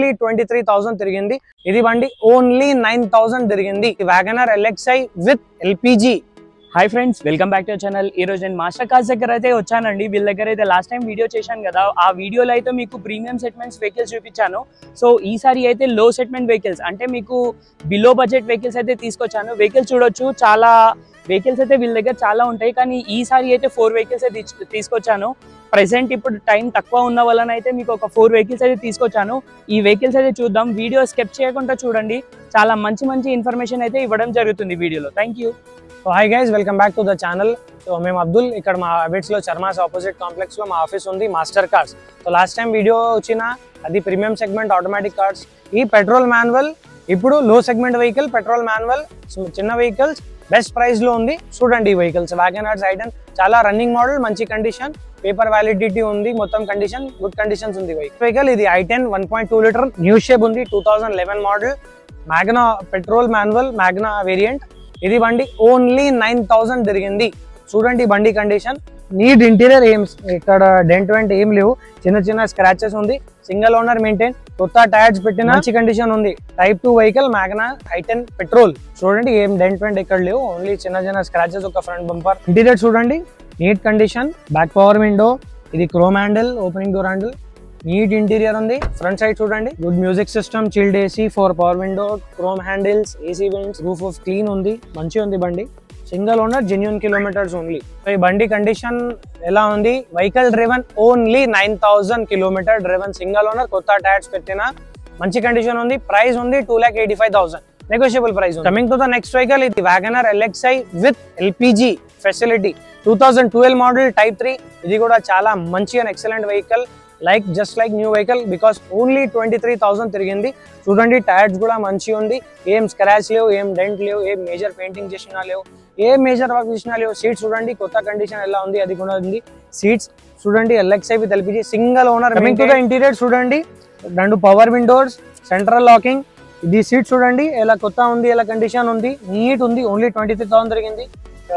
Only 23,000 తిరిగింది. ఇది బండి ఓన్లీ 9,000 తిరిగింది. Wagon R LXi with LPG. Hi friends, welcome back to our channel. ఈ రోజు నేను మాస్టర్ కార్స్ దగ్గర అయితే వచ్చానండి. వీళ్ళ దగ్గర అయితే లాస్ట్ టైం వీడియో చేశాను కదా, ఆ వీడియోలో అయితే మీకు ప్రీమియం సెగ్మెంట్స్ వెహికల్స్ చూపించాను. సో ఈసారి అయితే లో సెగ్మెంట్ వెహికల్స్ అంటే మీకు బిలో బడ్జెట్ వెహికల్స్ అయితే తీసుకొచ్చాను. వెహికల్స్ చూడొచ్చు, చాలా వెహికల్స్ అయితే వీళ్ళ దగ్గర చాలా ఉంటాయి, కానీ ఈసారి అయితే 4 వెహికల్స్ అయితే తీసుకొచ్చాను. ప్రెసెంట్ ఇప్పుడు టైం తక్కువ ఉన్న వలన అయితే మీకు ఒక 4 వెహికల్స్ అయితే తీసుకొచ్చాను. ఈ వెహికల్స్ అయితే చూద్దాం. వీడియో స్కిప్ చేయకుండా చూడండి, చాలా మంచి మంచి ఇన్ఫర్మేషన్ అయితే ఇవ్వడం జరుగుతుంది వీడియోలో. Thank you. So hi guys, welcome back to the channel. So మేము అబ్దుల్, ఇక్కడ మా అబిట్స్లో చర్మాస్ ఆపోజిట్ కాంప్లెక్స్లో మా ఆఫీస్ ఉంది, master cars. So last time video వచ్చిన అది ప్రీమియం సెగ్మెంట్ ఆటోమేటిక్ కార్స్. ఈ పెట్రోల్ మాన్యువల్ ఇప్పుడు low segment vehicle, petrol manual చిన్న వెహికల్స్ బెస్ట్ ప్రైస్ లో ఉంది. చూడండి ఈ వెహికల్స్ వ్యాగనర్ ఐటన్ చాలా రన్నింగ్ మోడల్, మంచి కండిషన్, పేపర్ వ్యాలిడిటీ ఉంది, మొత్తం కండిషన్ గుడ్ కండిషన్స్ ఉంది వెహికల్. ఇది i10 1.2 లీటర్ న్యూ షేప్ ఉంది, 2011 model, Magna petrol manual Magna variant. ఇది బండి ఓన్లీ 9,000 తిరిగింది. చూడండి బండి కండిషన్, నీట్ ఇంటీరియర్, ఏం ఇక్కడ డెంట్ వెంట్ ఏం లేవు, చిన్న చిన్న స్క్రాచెస్ ఉంది, సింగిల్ ఓనర్ మెయింటైన్, కొత్త టైర్స్ పెట్టిన మంచి కండిషన్ ఉంది. Type 2 vehicle Magna i10 petrol. చూడండి ఏం డెంట్ వెంట్ ఎక్కడ లేవు, ఓన్లీ చిన్న చిన్న స్క్రాచెస్, ఒక ఫ్రంట్ బంపర్. ఇంటీరియర్ చూడండి neat condition, back power window, ఇది chrome handle, opening door handle, neat interior ఉంది. ఫ్రంట్ సైడ్ చూడండి good music system, chilled AC, 4 power window, chrome handles, AC vents, roof of clean ఉంది, మంచి ఉంది బండి. Single owner, genuine kilometers only. So ఈ బండి condition ఎలా ఉంది? Vehicle driven only 9,000 kilometer driven, single owner, కొత్త టైర్స్ పెట్టిన, మంచి కండిషన్ ఉంది. ప్రైస్ ఉంది 2,85,000, negotiable price. Coming to the next vehicle, ఇది Wagon R LXi with LPG facility, 2012 model, type 3. ఇది కూడా చాలా మంచి and excellent vehicle, just like new vehicle, because only 23,000 తిరిగింది. చూడండి టైర్స్ కూడా మంచి ఉంది, ఏం స్క్రాచ్ లేవు, ఏం డెంట్ లేవు, ఏం మేజర్ పెయింటింగ్ చేసినా లేవు, ఏం మేజర్ వర్క్ చేసినా లేవు. సీట్స్ చూడండి కొత్త కండిషన్ ఎలా ఉంది, అది కూడా ఉంది. సీట్స్ చూడండి LXi with LPG, single owner. Coming to the interior చూడండి, 2 పవర్ విండోస్, సెంట్రల్ లాకింగ్. ఇది సీట్ చూడండి ఎలా కొత్త ఉంది, ఎలా కండిషన్ ఉంది, నీట్ ఉంది, ఓన్లీ 23,000 తిరిగింది.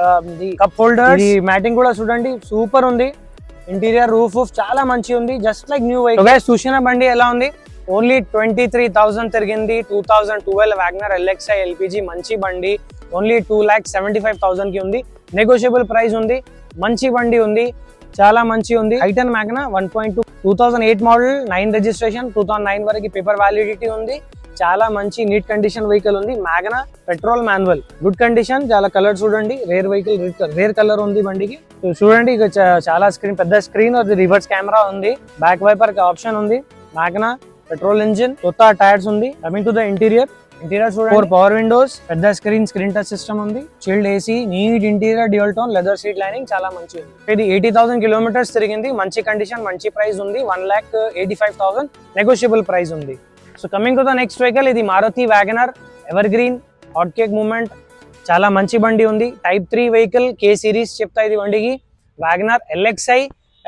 కప్ హోల్డర్, మ్యాటింగ్ కూడా చూడండి సూపర్ ఉంది. ఇంటీరియర్ రూఫ్ చాలా మంచి ఉంది, జస్ట్ లైక్ న్యూ వెహికల్. చూసిన బండి ఎలా ఉంది? ఓన్లీ 23,000 తిరిగింది. 2012 వ్యాగనర్ LXi LPG మంచి బండి, ఓన్లీ 2,75,000 కి ఉంది, నెగోషియబుల్ ప్రైస్ ఉంది, మంచి బండి ఉంది, చాలా మంచి ఉంది. i10 మ్యాగ్నా 1.2 2008 మోడల్, 9 రిజిస్ట్రేషన్, 2009 వరకు పేపర్ వ్యాలిడిటీ ఉంది, చాలా మంచి నీట్ కండిషన్ వెహికల్ ఉంది. Magna petrol manual, good condition, చాలా కలర్ చూడండి, రేర్ వెహికల్, రేర్ కలర్ ఉంది బండికి. చూడండి ఇక చాలా స్క్రీన్, పెద్ద స్క్రీన్, రివర్స్ కెమెరా ఉంది, బ్యాక్ వైపర్ ఆప్షన్ ఉంది. మ్యాగ్నా పెట్రోల్ ఇంజిన్, కొత్త టైర్స్ ఉంది. కమింగ్ టు ద ఇంటీరియర్ చూడండి 4 పవర్ విండోస్, పెద్ద స్క్రీన్ టచ్ సిస్టమ్ ఉంది, chilled AC, neat interior, dual tone leather seat lining, చాలా మంచి ఉంది. ఇది 80,000 కిలోమీటర్స్ తిరిగింది, మంచి కండిషన్, మంచి ప్రైస్ ఉంది, 1,85,000, నెగోషియబుల్ ప్రైస్ ఉంది. So coming to the next vehicle, ఇది Maruti Wagon R evergreen hot cake moment, చాలా మంచి బండి ఉంది. టైప్ 3 వెహికల్, K సిరీస్ చెప్తా ఇది బండికి. వ్యాగనర్ LXi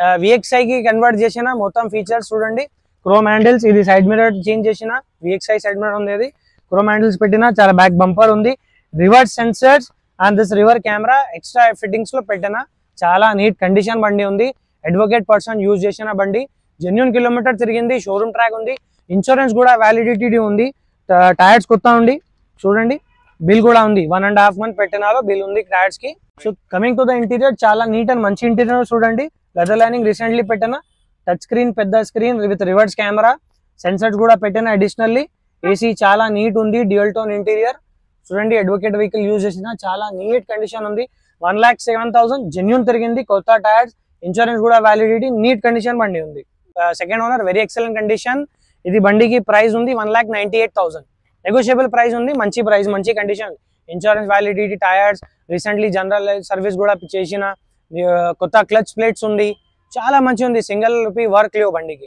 VXi కి కన్వర్ట్ చేసిన, మొత్తం ఫీచర్స్ చూడండి, క్రోమ్ హ్యాండిల్స్, ఇది సైడ్ మిర్రర్ చేంజ్ చేసిన, VXi సైడ్ మిర్రర్ ఉంది, అది క్రోమ్ హ్యాండిల్స్ పెట్టిన, చాలా బ్యాక్ బంపర్ ఉంది, reverse sensors and this river camera extra fittings లో పెట్టిన, చాలా నీట్ కండిషన్ బండి ఉంది. అడ్వకేట్ పర్సన్ యూజ్ చేసిన బండి, జెన్యూన్ కిలోమీటర్ తిరిగింది, షోరూమ్ ట్రాక్ ఉంది, ఇన్సూరెన్స్ కూడా వ్యాలిడిటీ ఉంది, టైర్స్ కొత్త ఉంది. చూడండి బిల్ కూడా ఉంది, 1.5 month పెట్టినాలో బిల్ ఉంది టైర్స్ కి. So coming to the interior, చాలా నీట్ అండ్ మంచి ఇంటీరియర్ చూడండి, లెదర్ లైనింగ్ రీసెంట్లీ పెట్టిన, టచ్ స్క్రీన్, పెద్ద screen with reverse camera, sensors కూడా పెట్టిన అడిషనల్లీ. AC చాలా నీట్ ఉంది, డ్యూయల్ టోన్ ఇంటీరియర్ చూడండి, అడ్వకేట్ వెహికల్ యూజ్ చేసిన, చాలా నీట్ కండిషన్ ఉంది, 1,07,000 జెన్యూన్ తిరిగింది, కొత్త టైర్స్, ఇన్సూరెన్స్ కూడా వ్యాలిడిటీ, నీట్ కండిషన్ బండి ఉంది. Second owner, very excellent condition. ఇది బండికి ప్రైస్ ఉంది 1,98,000, నెగోషియబుల్ ప్రైస్ ఉంది, మంచి ప్రైస్, మంచి condition, insurance validity, tyres, recently general service కూడా చేసిన, కొత్త క్లచ్ ప్లేట్స్ ఉంది, చాలా మంచి ఉంది, సింగిల్ రూపీ వర్క్ లేవు బండికి.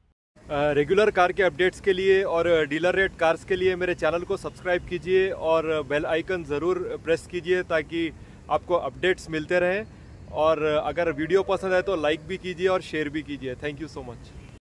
रेगुलर कार के अपडेट्स के लिए और डीलर रेट कार्स के लिए मेरे चैनल को सब्सक्राइब कीजिए और बेल आइकन ज़रूर प्रेस कीजिए ताकि आपको अपडेट्स मिलते रहें। और अगर वीडियो पसंद आए तो लाइक भी कीजिए और शेयर भी कीजिए। Thank you so much.